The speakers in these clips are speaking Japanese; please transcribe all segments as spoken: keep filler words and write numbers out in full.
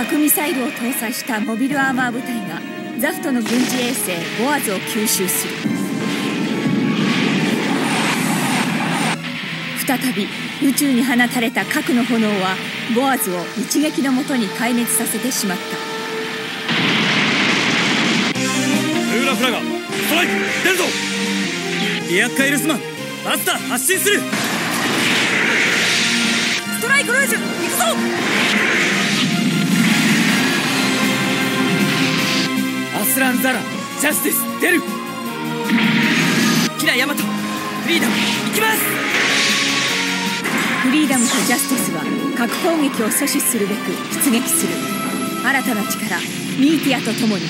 核ミサイルを搭載したモビルアーマー部隊がザフトの軍事衛星ボアズを吸収する。再び宇宙に放たれた核の炎はボアズを一撃のもとに壊滅させてしまった。 ウーラフラガストライク出るぞ。リアッカエルスマンマスター発進する。 ストライクルージュ行くぞ。 アスランザラジャスティス出る。キラヤマトフリーダム行きます。 フリーダムとジャスティスは核攻撃を阻止するべく出撃する。新たな力ミーティアと共に。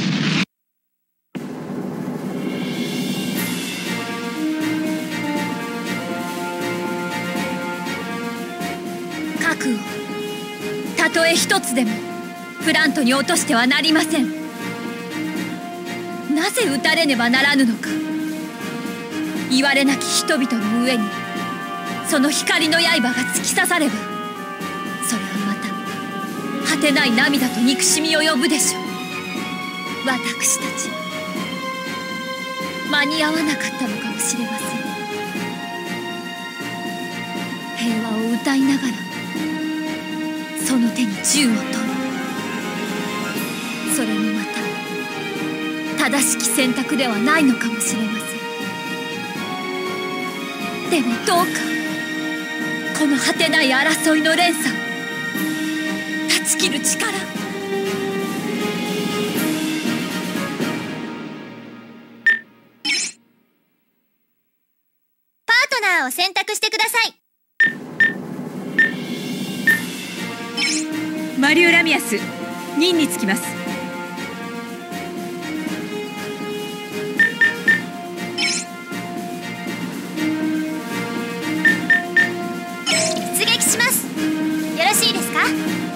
核をたとえ一つでもプラントに落としてはなりません。なぜ撃たれねばならぬのか。言われなき人々の上にその光の刃が突き刺されば、それはまた果てない涙と憎しみを呼ぶでしょう。私たち間に合わなかったのかもしれません。平和を歌いながらその手に銃を取る。それもまた正しき選択ではないのかもしれません。でもどうかこの果てない争いの連鎖を断ち切る力。 パートナーを選択してください。 マリュー・ラミアス任につきます。 出撃します。よろしいですか。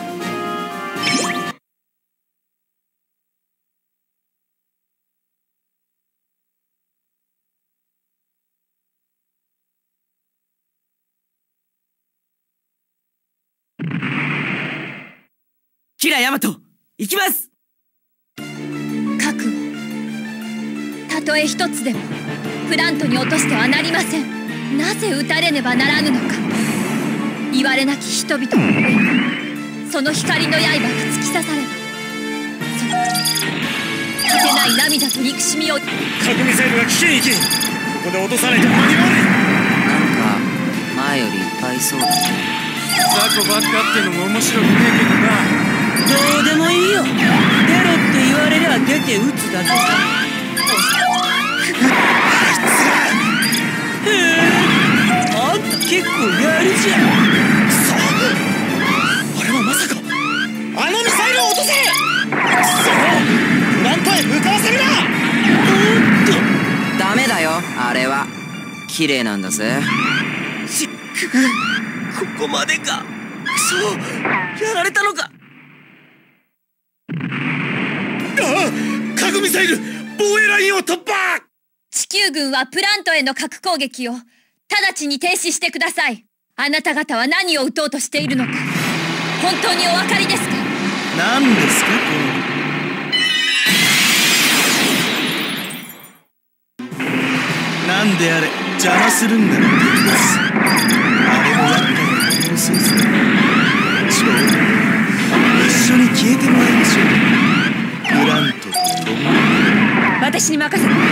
キラヤマト行きます。 核をたとえ一つでもプラントに落としてはなりません。なぜ撃たれねばならぬのか。言われなき人々の上にその光の刃が突き刺されば、それは果てない涙と憎しみを。 核ミサイルが危険域。ここで落とされて間に合わない。 なんか前よりいっぱいいそうだね。 雑魚ばっかってのも面白くねえけどな。 どうでもいいよ。出ろって言われりゃ出て撃つだけさ。へえ、あんた結構やるじゃん。 くそ、あれはまさかあのミサイルを落とせ。くそ、プラントへ向かわせるな。 おっとダメだよ、あれは綺麗なんだぜ。 しっく、ここまでか。くそ、やられたのか。 核ミサイル防衛ラインを突破。 地球軍はプラントへの核攻撃を直ちに停止してください。あなた方は何を撃とうとしているのか本当にお分かりですか。 何ですかこれ。なんであれ邪魔するんだろう。敵です。あれもやったら面白そう。ちょうど一緒に消えてもらいましょう。プラントと共に。 私に任せて。無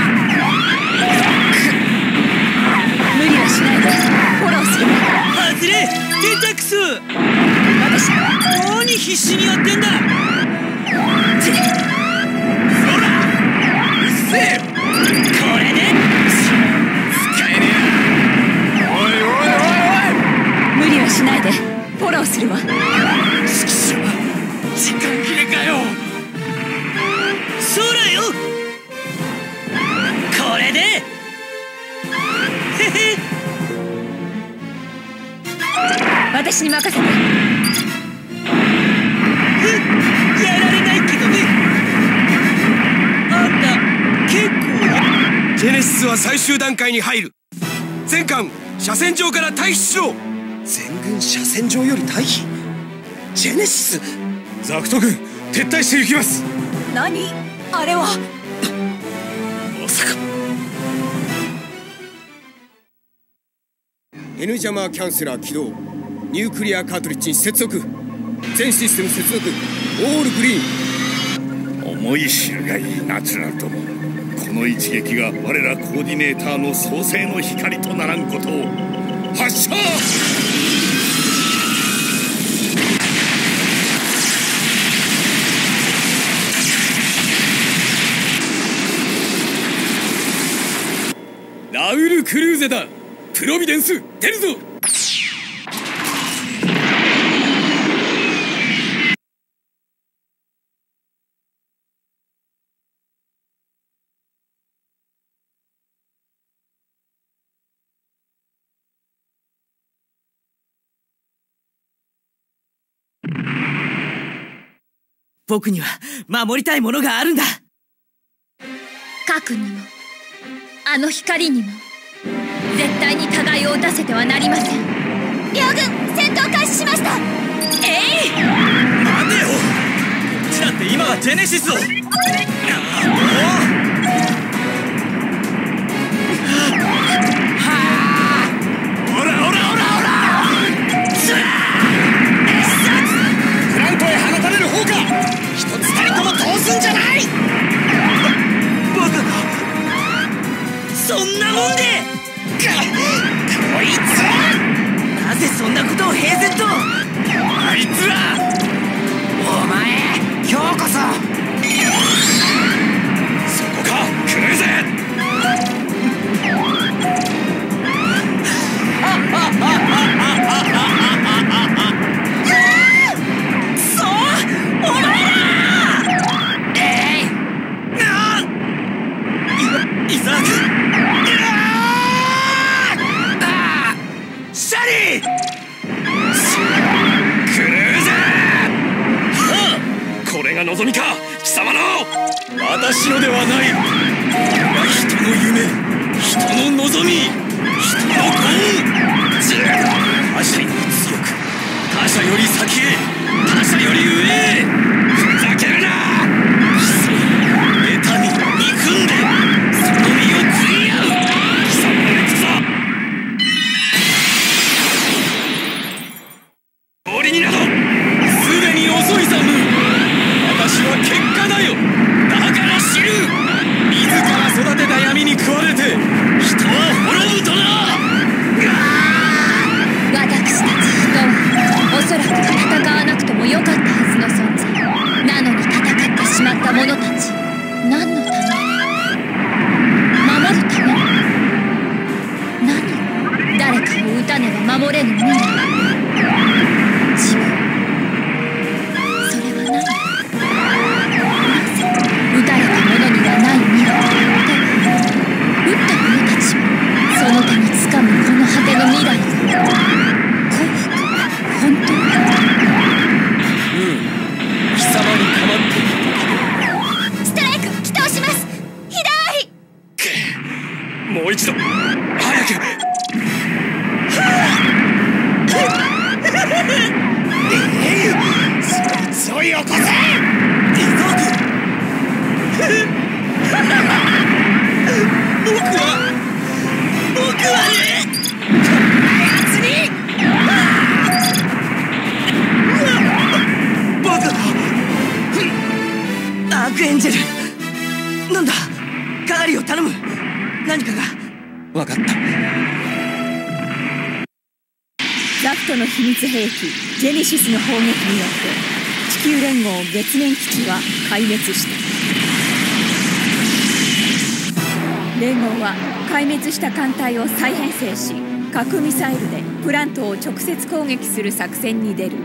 理はしないでフォローする。 外れ出たくそ。 私何必死にやってんだ。 そらうっせえ。これで使えねえ。おいおいおいおい。 無理はしないでフォローするわ。 ちくしょう、時間切れかよ。 そらよ。これでへへ。 私に任せて。 やられないけどね。あんた結構。 ジェネシスは最終段階に入る。全艦車線上から退避しろ。 全軍車線上より退避。ジェネシスザクト軍撤退していきます。 何あれは。 まさか。 N ジャマーキャンセラー起動。ニュークリアカートリッジに接続。全システム接続。オールグリーン。 思い知るがいいナチュラルども。この一撃が我らコーディネーターの創世の光とならんことを。発射。 ラウル・クルーゼだ。プロビデンス出るぞ。 僕には守りたいものがあるんだ。 核にもあの光にも絶対に互いを撃たせてはなりません。 両軍戦闘開始しました。 えい、待てよ。こっちだって今はジェネシスを。 オラオラオラオラ。フラントへ放たれる砲火。一つたりとも通すんじゃない。 バカか。そんなもんで。 こいつはなぜそんなことを平然と。 あいつはお前今日こそ。 そこかクルーゼ。 イザーク。 シャリー。クルーゼ。 はあ、これが望みか貴様の。私のではない。これは人の夢、人の望み、人の幸。他者より強く、他者より先へ、他者より上へ。ふざけるな。妬み憎んでその身を食い合う貴様の理屈だ。氷になどすでに遅いさムー。私は結果だよ。だから知る。自ら育てた闇に食われて人は滅ぶとな。 私たち人はおそらく戦わなくともよかったはずの存在なのに戦ってしまった者たち。何のため。守るため。何。誰かを撃たねば守れぬ未来。自分。それは何。なぜ撃たれた者にはない未来。でも撃った者たちもその手につかむこの果ての未来が幸福。本当に。 うん、貴様に構っている時で。 ストライク起動します。ひどい。 もう一度早く。 そいつをよこせ。 僕は僕はね。 あいつに。 バカだ。アークエンジェル。なんだ。係を頼む。何かが。 分かった。 ザクトの秘密兵器ジェネシスの砲撃によって地球連合月面基地は壊滅した。連合は壊滅した艦隊を再編成し、核ミサイルでプラントを直接攻撃する作戦に出る。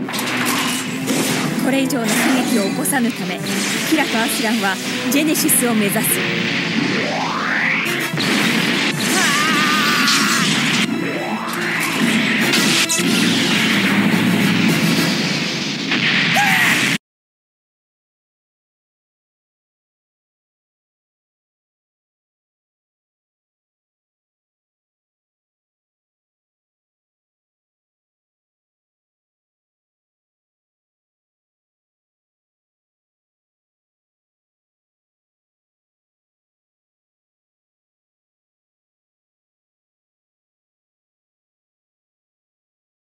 これ以上の悲劇を起こさぬため、キラとアスランはジェネシスを目指す。